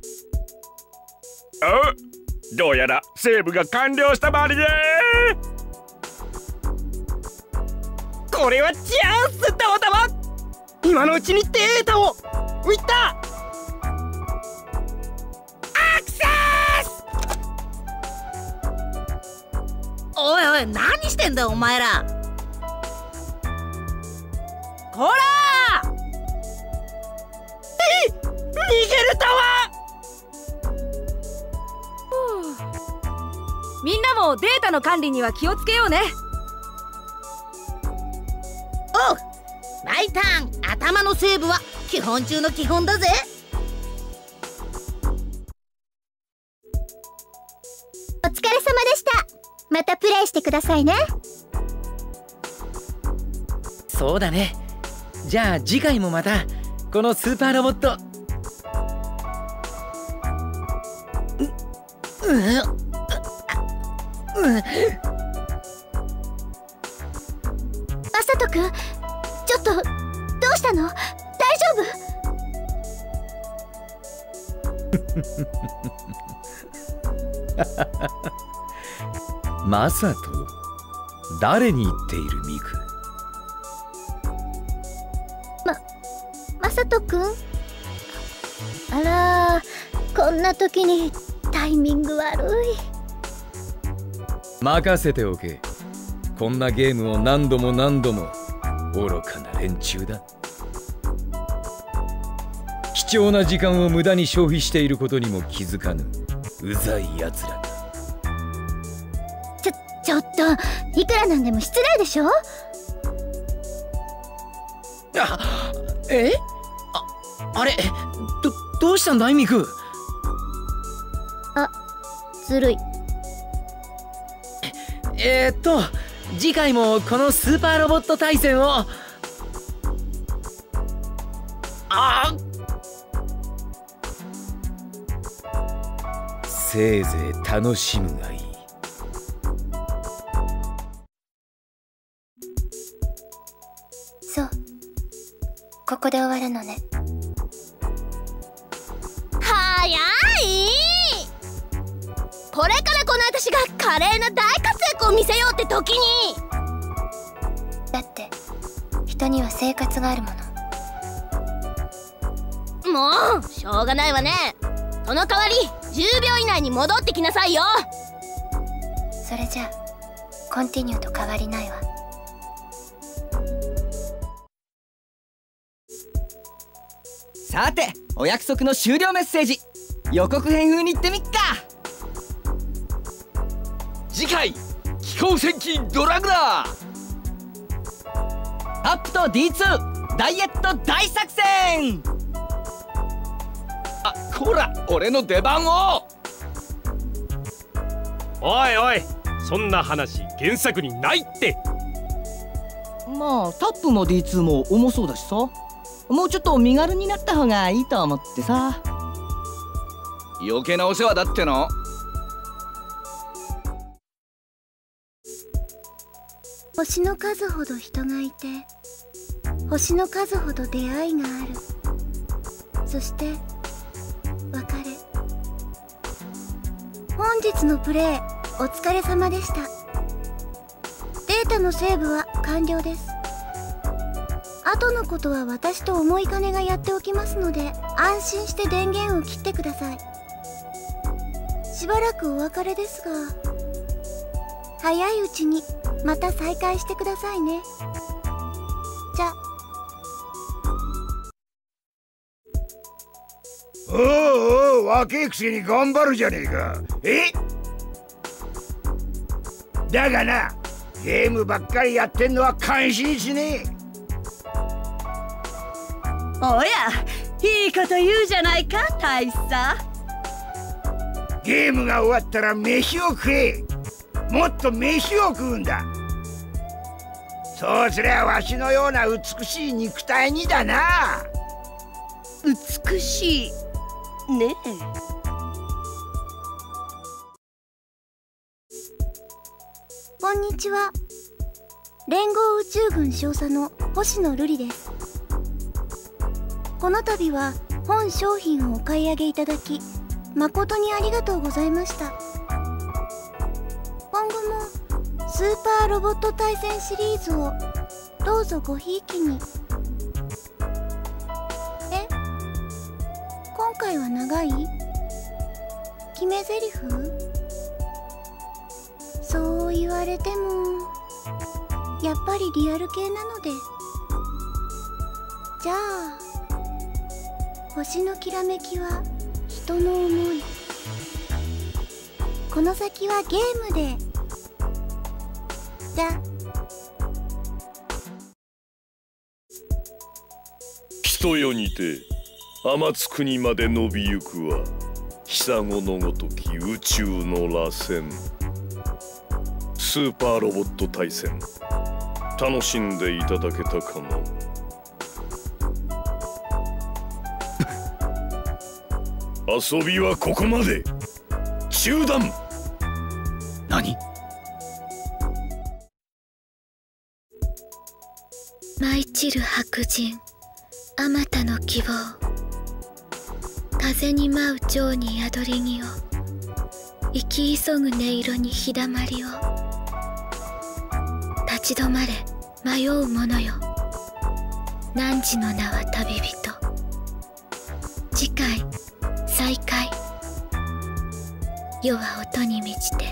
どうやらセーブが完了したばりね。 これはチャンスだわだわ。今のうちにデータを。浮いた。アクセス。 おいおい、何してんだよお前ら。こら逃げれたわ。 みんなもデータの管理には気をつけようね。 おう、ライターン、頭のセーブは基本中の基本だぜ。 お疲れ様でした。またプレイしてくださいね。 そうだね。じゃあ次回もまたこのスーパーロボット。 マサトくん、ちょっとどうしたの？大丈夫？マサト、誰に言っているミク？ マサトくん？あら、こんな時にタイミング悪い。 任せておけ。こんなゲームを何度も何度も。愚かな連中だ。貴重な時間を無駄に消費していることにも気づかぬうざいやつらだ。 ちょっと、いくらなんでも失礼でしょ。 あれ、どうしたんだいミク？ ずるい。 次回もこのスーパーロボット対戦を。 せいぜい楽しむがいい。 そう、ここで終わるのね。 早い。これからこの私が華麗な大活躍を見せようって時に。 だって人には生活があるもの。 もうしょうがないわね。その代わり10秒以内に戻ってきなさいよ。 それじゃあコンティニューと変わりないわ。 さて、お約束の終了メッセージ、予告編風に言ってみっか。 次回、気候戦記ドラグラー。 アップと D2 ダイエット大作戦。 こら、俺の出番を。 おいおい、そんな話原作にないって。 まあタップも D2 も重そうだしさ、もうちょっと身軽になった方がいいと思ってさ。 余計なお世話だっての。 星の数ほど人がいて、星の数ほど出会いがある。そして別れ。本日のプレイお疲れ様でした。データのセーブは完了です。後のことは私と思い金がやっておきますので、安心して電源を切ってください。しばらくお別れですが、早いうちにまた再会してくださいね。じゃ。 おうおう、若えくせに頑張るじゃねえか。だがな、ゲームばっかりやってんのは感心しねえ。 おや、いいこと言うじゃないか大佐。 ゲームが終わったら飯を食え。もっと飯を食うんだ。そうすりゃわしのような美しい肉体にだな。 美しいねえ。 こんにちは。連合宇宙軍少佐の星野瑠璃です。この度は本商品をお買い上げいただき誠にありがとうございました。今後もスーパーロボット対戦シリーズをどうぞごひいきに。今回は長い？決め台詞？そう言われてもやっぱりリアル系なので。じゃあ星のきらめきは人の思い。この先はゲームで。じゃあ人世にて天津国まで伸びゆくは久子のごとき宇宙の螺旋。スーパーロボット対戦楽しんでいただけたかな。遊びはここまで。中断。 何？ 舞い散る白人、あまたの希望。風に舞う蝶に宿り木を、生き急ぐ音色に日だまりを。立ち止まれ迷う者よ、汝の名は旅人。次回再会。世は音に満ちて。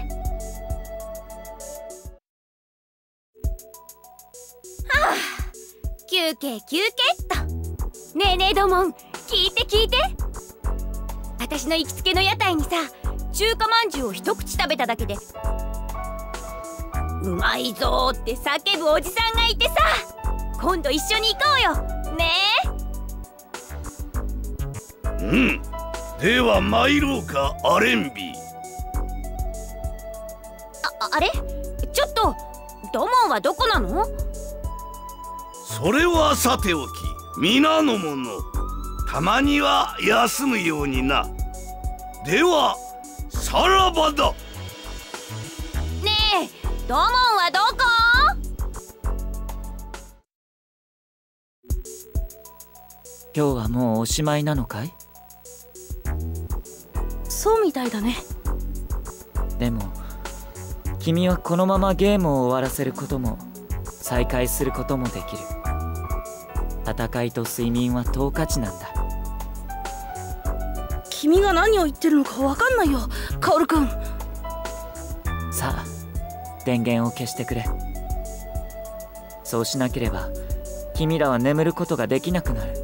休憩休憩っと。ねえねえドモン、聞いて聞いて。私の行きつけの屋台にさ、中華まんじゅうを一口食べただけでうまいぞーって叫ぶおじさんがいてさ、今度一緒に行こうよねえ。うん、では参ろうかアレンビ。 あれ、ちょっとドモンはどこなの？ それはさておき、皆の者たまには休むようにな。ではさらばだ。 ねえ、ドモンはどこ？ 今日はもうおしまいなのかい？ そうみたいだね。 でも君はこのままゲームを終わらせることも再開することもできる。戦いと睡眠は等価値なんだ。 君が何を言ってるのかわかんないよ、カオルくん。 さあ、電源を消してくれ。そうしなければ君らは眠ることができなくなる。